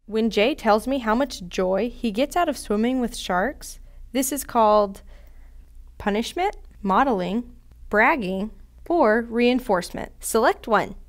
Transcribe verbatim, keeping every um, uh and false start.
When Jay tells me how much joy he gets out of swimming with sharks, this is called punishment, modeling, bragging, or reinforcement. Select one.